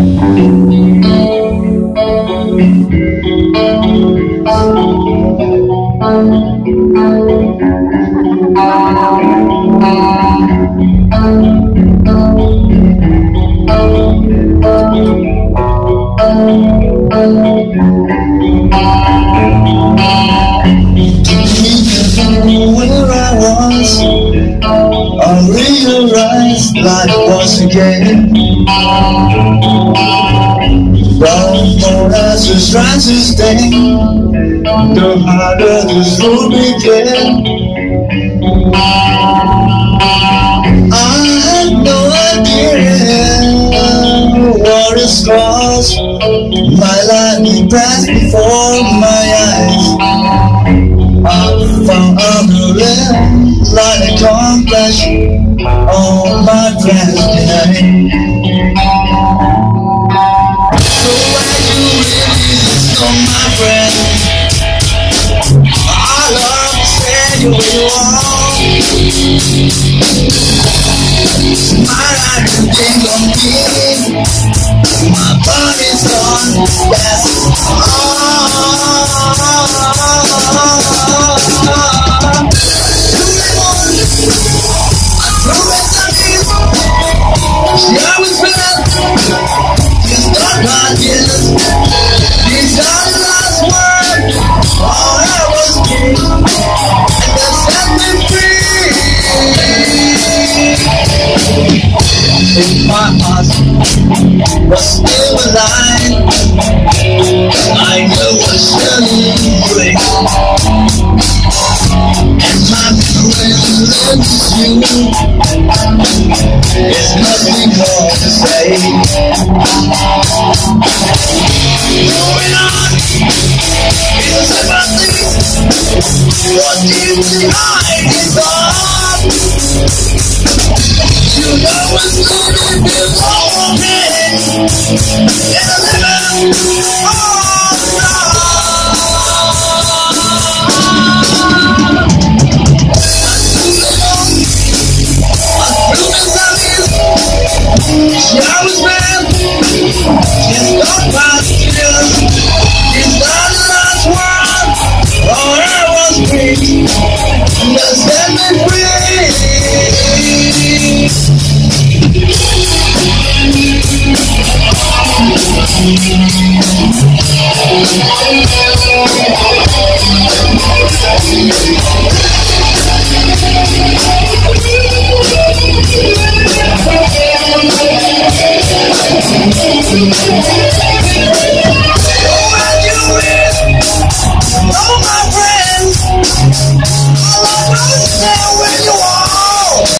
Where I was, I realized life was a game. The more as we try to stay, the harder this road became. I had no idea what it was. My life passed before my eyes. I found unreal like a complex on my plans tonight. So why you really know my friend? I love to say you where you are. My life is big on me. My body's gone, yes. She always felt she's got my tears. These are the last words. All I was free, and they set me free. If my heart was still alive, I knew I shouldn't break. And my friend is you. There's nothing more to say. Moving on, it's everything. What keeps behind is on. You know it's gonna be long in a living she always ran, she's got my tears. She's not the last one, all I was free, just set me free.